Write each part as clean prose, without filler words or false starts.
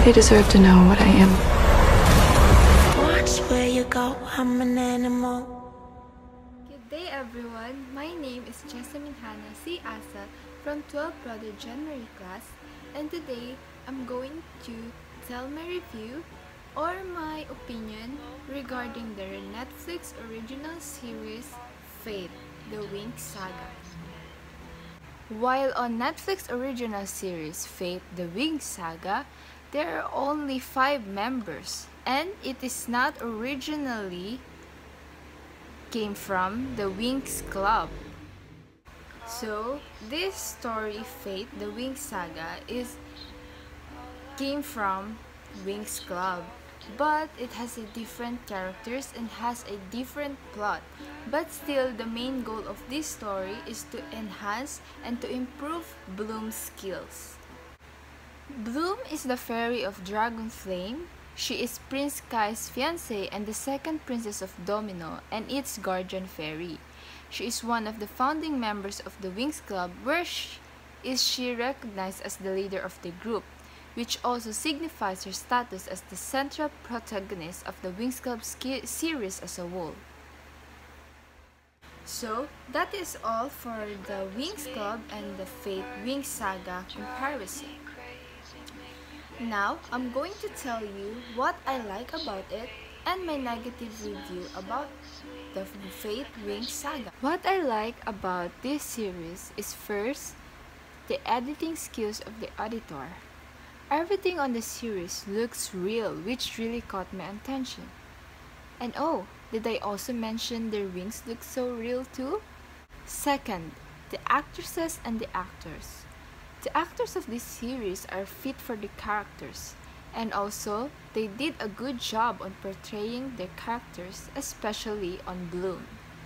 They deserve to know what I am. Watch where you go, I'm an animal. Good day everyone, my name is Jessamine Hannah C. Asa from 12th Brother January class, and today I'm going to tell my review or my opinion regarding the Netflix original series Fate, the Winx Saga. While on Netflix original series Fate, the Winx Saga, there are only 5 members, and it is not originally came from the Winx Club. So this story Fate, the Winx Saga, came from Winx Club, but it has a different characters and has a different plot. But still, the main goal of this story is to enhance and to improve Bloom's skills. Bloom is the fairy of Dragon Flame. She is Prince Kai's fiancée and the second princess of Domino and its guardian fairy. She is one of the founding members of the Winx Club, where she is recognized as the leader of the group, which also signifies her status as the central protagonist of the Winx Club series as a whole. So, that is all for the Winx Club and the Fate Winx Saga comparison. Now, I'm going to tell you what I like about it and my negative review about the Fate Winx Saga. What I like about this series is first, the editing skills of the editor. Everything on the series looks real, which really caught my attention. And oh, did I also mention their wings look so real too? Second, the actresses and the actors. The actors of this series are fit for the characters, and also they did a good job on portraying their characters, especially on Bloom.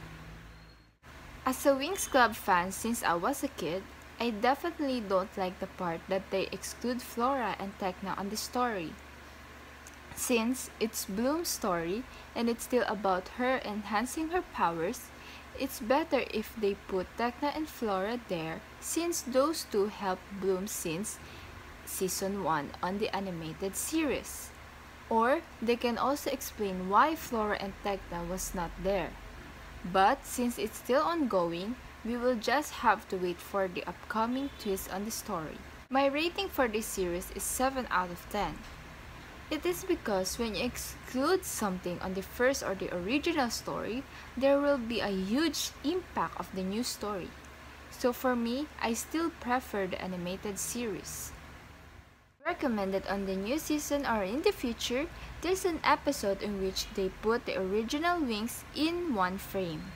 As a Winx Club fan since I was a kid, I definitely don't like the part that they exclude Flora and Tecna on the story. Since it's Bloom's story and it's still about her enhancing her powers, it's better if they put Tecna and Flora there, since those two helped Bloom since Season 1 on the animated series. Or they can also explain why Flora and Tecna was not there. But since it's still ongoing, we will just have to wait for the upcoming twist on the story. My rating for this series is 7 out of 10. It is because when you exclude something on the first or the original story, there will be a huge impact of the new story. So for me, I still prefer the animated series. Recommended on the new season or in the future, there's an episode in which they put the original Winx in one frame.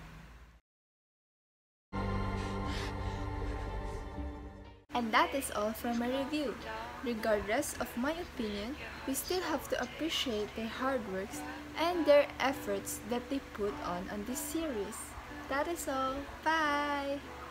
And that is all for my review. Regardless of my opinion, we still have to appreciate their hard works and their efforts that they put on this series. That is all. Bye!